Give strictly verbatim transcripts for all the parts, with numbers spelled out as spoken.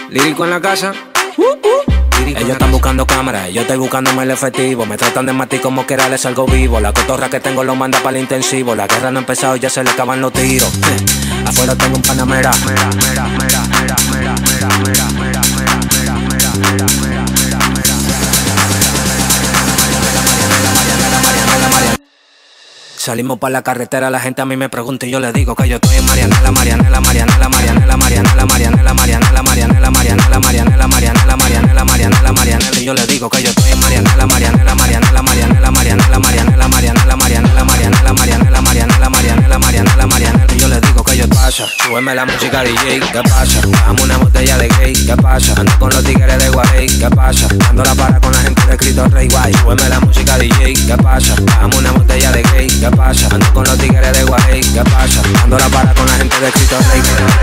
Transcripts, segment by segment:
Lírico en la casa. Ellos están buscando cámaras, yo estoy buscándome el efectivo. Me tratan de matar como quiera, les salgo vivo. La cotorra que tengo lo manda para el intensivo. La guerra no ha empezado y ya se le acaban los tiros. Afuera tengo un panamera. Salimos para la carretera, la gente a mí me pregunta y yo le digo que yo estoy en Marianela, Marianela, Marianela, Marianela, Marianela, Marianela, Marianela, Marianela, Marianela, Marianela, Marianela, Marianela, Marianela, Marianela, y yo le digo que yo estoy en Marianela, Marianela, Marianela, Marianela, Marianela, Marianela, Marianela, Marianela, Marianela, Marianela, Marianela, Marianela, Marianela, Marianela, y yo le digo que yo pasa, súbeme la música D J, ¿qué pasa? Dame una botella de gay, ¿qué pasa? Ando con los tigres de Guarey, ¿qué pasa? Ando la para con la gente de Cristo Rey, guay, súbeme la música D J, ¿qué pasa? Dame una botella de gay, ¿qué pasa? Ando con los tigres de Guarey, ¿qué pasa? Ando la para con la gente de Cristo Rey.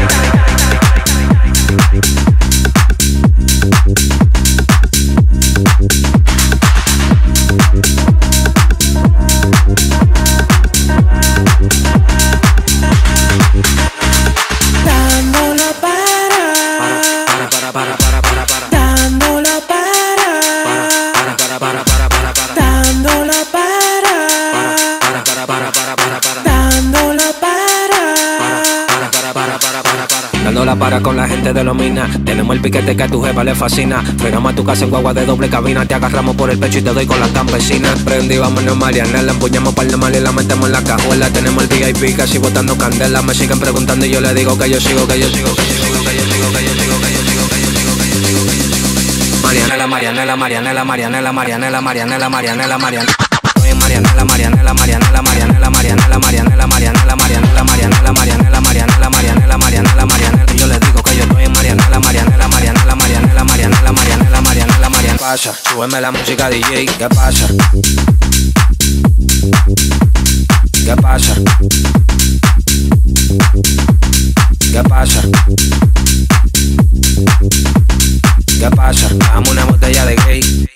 Dándolo para, Para, para, para, para, para, para. dándolo para, Para, para, para, para, para, para. dándolo para, Para, para, para, para, para, para. dándolo para. Para, para, para, para, para, para. Dándola para con la gente de los minas. Tenemos el piquete que a tu jefa le fascina. Frenamos a tu casa en guagua de doble cabina. Te agarramos por el pecho y te doy con las campesinas. Prendí, vámonos Marianela. Empuñamos par de mal y la metemos en la cajuela. Tenemos el V I P casi botando candela. Me siguen preguntando y yo le digo que yo sigo, que yo sigo, que yo sigo, que yo sigo, que yo sigo, que yo sigo, que yo sigo, que yo sigo, que yo sigo. Marianela, Marianela, Marianela, Marianela, Marianela, Marianela, Marianela, Marianela. Marianela, Marianela, Marianela, Marianela, Marianela, Marianela, Marianela, Marianela, Marianela, Marianela, Marianela, Marianela, Marianela, Marianela, y yo les digo que yo estoy en Marianela, Marianela, Marianela, Marianela, Marianela, Marianela, Marianela, Marianela. Pasa, súbeme la música D J, ¿qué pasa? ¿Qué pasa? ¿Qué pasa? ¿Qué pasa? Dame una botella de gay.